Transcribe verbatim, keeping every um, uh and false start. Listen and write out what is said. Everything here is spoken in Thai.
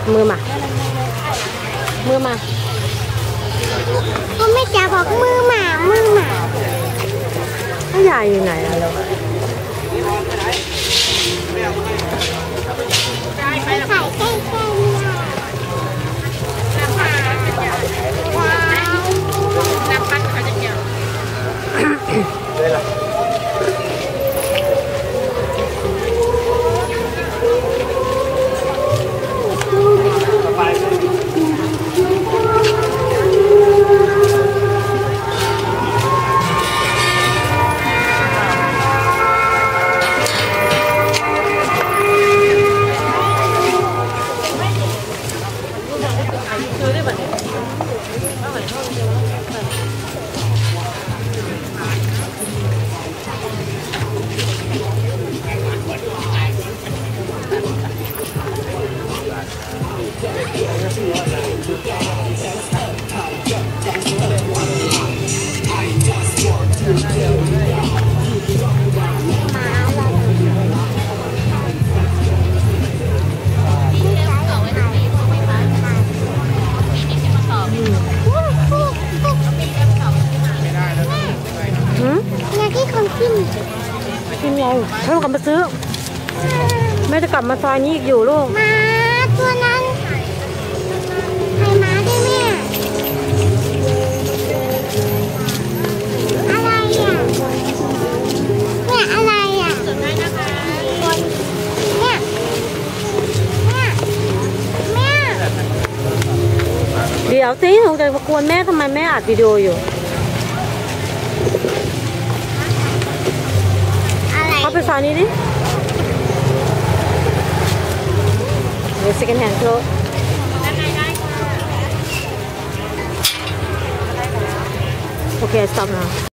มือมามือมาก็ไม่จะบอกมือหมามือหมาแล้วยายอยู่ไหนอะเราไปใส่ใกล้ๆเนี่ยน้ำปลาว้าวน้ำปลาเขาจะเกี่ยวกินเราถ้าเรากลับมาซื้อแม่จะกลับมาซอยนี้อีกอยู่ลูกม้าตัวนั้นให้ม้าได้แม่อะไรอ่ะเนี่ยอะไรอ่ะคนเนี่ยเนี่ยแม่เดี๋ยวสิหนูจะมากวนแม่ทำไมแม่อัดวิดีโออยู่เข้าไปซอยนี้ดิเดี๋ยว second hand clothes โอเค stop now